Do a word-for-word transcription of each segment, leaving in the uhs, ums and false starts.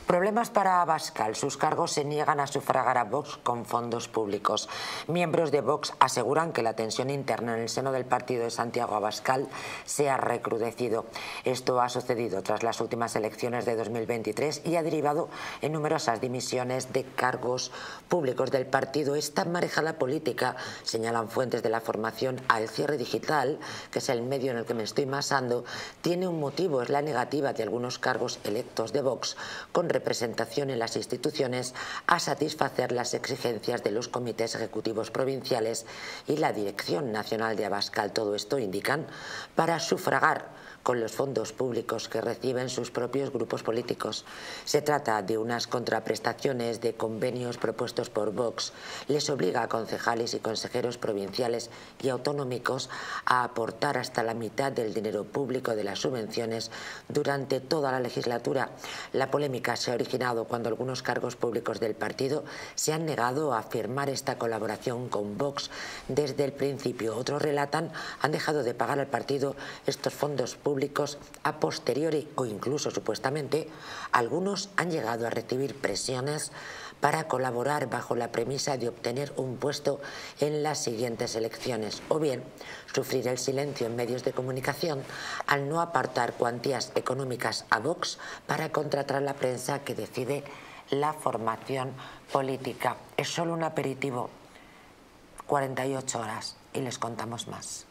Problemas para Abascal. Sus cargos se niegan a sufragar a Vox con fondos públicos. Miembros de Vox aseguran que la tensión interna en el seno del partido de Santiago Abascal se ha recrudecido. Esto ha sucedido tras las últimas elecciones de dos mil veintitrés y ha derivado en numerosas dimisiones de cargos públicos del partido. Esta marejada política, señalan fuentes de la formación Al Cierre Digital, que es el medio en el que me estoy basando, tiene un motivo: es la negativa de algunos cargos electos de Vox con representación en las instituciones a satisfacer las exigencias de los comités ejecutivos provinciales y la Dirección Nacional de Abascal. Todo esto, indican, para sufragar con los fondos públicos que reciben sus propios grupos políticos. Se trata de unas contraprestaciones de convenios propuestos por Vox. Les obliga a concejales y consejeros provinciales y autonómicos a aportar hasta la mitad del dinero público de las subvenciones durante toda la legislatura. La polémica se ha originado cuando algunos cargos públicos del partido se han negado a firmar esta colaboración con Vox desde el principio. Otros relatan han dejado de pagar al partido estos fondos públicos a posteriori o incluso supuestamente algunos han llegado a recibir presiones para colaborar bajo la premisa de obtener un puesto en las siguientes elecciones, o bien sufrir el silencio en medios de comunicación al no apartar cuantías económicas a Vox para contratar la prensa que decide la formación política. Es solo un aperitivo, cuarenta y ocho horas, y les contamos más.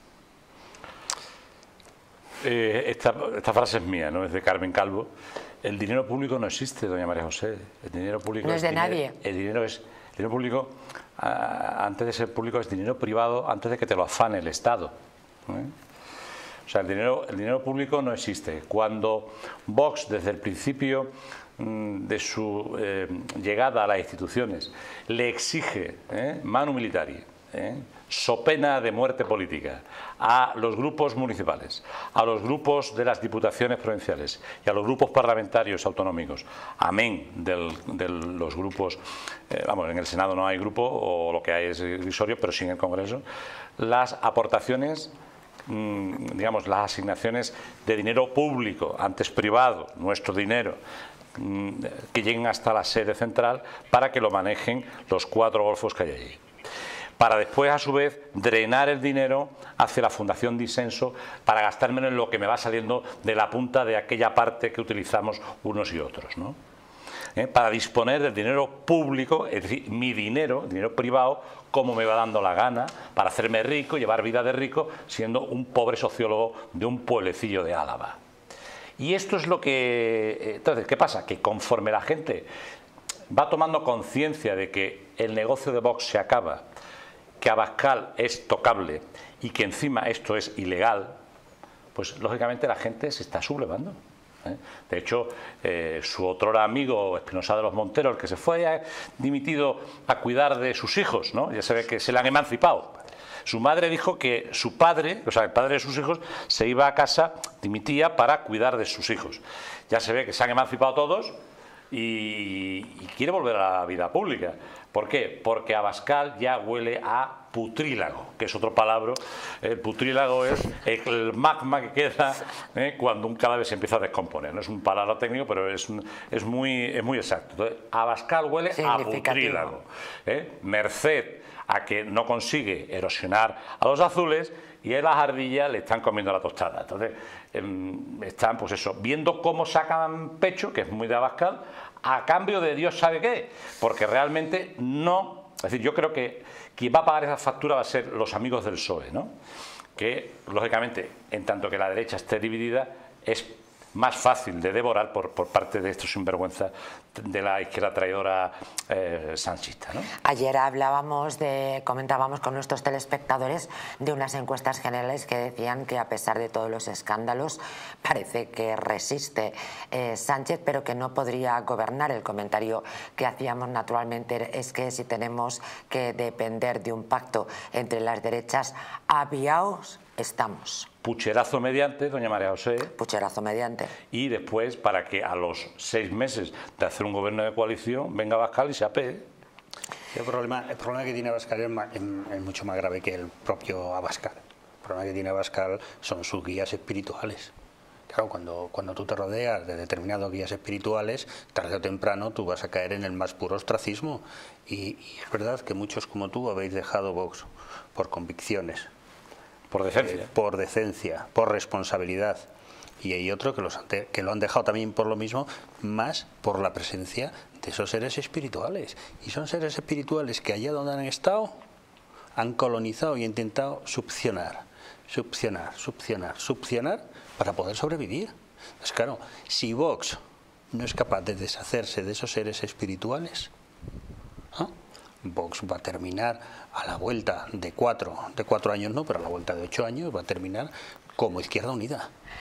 Eh, esta, esta frase es mía, no es de Carmen Calvo. El dinero público no existe, doña María José. El dinero público no es, es de dinero, nadie. El dinero es el dinero público, a, antes de ser público, es dinero privado antes de que te lo afane el Estado. ¿eh? O sea, el dinero, el dinero público no existe. Cuando Vox, desde el principio mmm, de su eh, llegada a las instituciones, le exige eh, manu militari, eh, so pena de muerte política a los grupos municipales, a los grupos de las diputaciones provinciales y a los grupos parlamentarios autonómicos, amén del, de los grupos, eh, vamos, en el Senado no hay grupo, o lo que hay es divisorio, pero sí en el Congreso, las aportaciones, mmm, digamos, las asignaciones de dinero público, antes privado, nuestro dinero, mmm, que lleguen hasta la sede central para que lo manejen los cuatro golfos que hay allí, para después, a su vez, drenar el dinero hacia la Fundación Disenso para gastármelo en lo que me va saliendo de la punta de aquella parte que utilizamos unos y otros, ¿no? ¿Eh? Para disponer del dinero público, es decir, mi dinero, dinero privado, como me va dando la gana, para hacerme rico, llevar vida de rico, siendo un pobre sociólogo de un pueblecillo de Álava. Y esto es lo que... Entonces, ¿qué pasa? Que conforme la gente va tomando conciencia de que el negocio de Vox se acaba, que Abascal es tocable y que encima esto es ilegal, pues lógicamente la gente se está sublevando. ¿eh? De hecho, eh, su otrora amigo Espinosa de los Monteros, el que se fue, ha dimitido a cuidar de sus hijos, ¿no? Ya se ve que se le han emancipado. Su madre dijo que su padre, o sea, el padre de sus hijos, se iba a casa, dimitía para cuidar de sus hijos. Ya se ve que se han emancipado todos y, y quiere volver a la vida pública. ¿Por qué? Porque Abascal ya huele a putrílago, que es otro palabra. El putrílago es el magma que queda eh, cuando un cadáver se empieza a descomponer. No es un palabra técnico, pero es, es, muy, es muy exacto. Entonces, Abascal huele a putrílago. Eh, merced a que no consigue erosionar a los azules y a las ardillas le están comiendo la tostada. Entonces, eh, están, pues eso, viendo cómo sacan pecho, que es muy de Abascal, a cambio de Dios sabe qué, porque realmente no, es decir, yo creo que quien va a pagar esa factura va a ser los amigos del P S O E, ¿no? Que, lógicamente, en tanto que la derecha esté dividida, es más fácil de devorar por, por parte de estos sinvergüenzas de la izquierda traidora eh, sanchista, ¿no? Ayer hablábamos de, comentábamos con nuestros telespectadores de unas encuestas generales que decían que a pesar de todos los escándalos parece que resiste eh, Sánchez, pero que no podría gobernar. El comentario que hacíamos naturalmente es que si tenemos que depender de un pacto entre las derechas, aviaos estamos. Pucherazo mediante, doña María José. Pucherazo mediante. Y después, para que a los seis meses de hacer un gobierno de coalición venga Abascal y se apee. El problema, el problema que tiene Abascal es, más, es mucho más grave que el propio Abascal. El problema que tiene Abascal son sus guías espirituales. claro, cuando, cuando tú te rodeas de determinados guías espirituales, tarde o temprano tú vas a caer en el más puro ostracismo. Y, y es verdad que muchos como tú habéis dejado Vox por convicciones, por decencia, eh, por decencia, por responsabilidad. Y hay otros que, los han de, que lo han dejado también por lo mismo, más por la presencia de esos seres espirituales. Y son seres espirituales que allá donde han estado han colonizado y intentado succionar, succionar, succionar, succionar para poder sobrevivir. Pues claro, si Vox no es capaz de deshacerse de esos seres espirituales, ¿eh? Vox va a terminar a la vuelta de cuatro, de cuatro años no, pero a la vuelta de ocho años va a terminar como Izquierda Unida.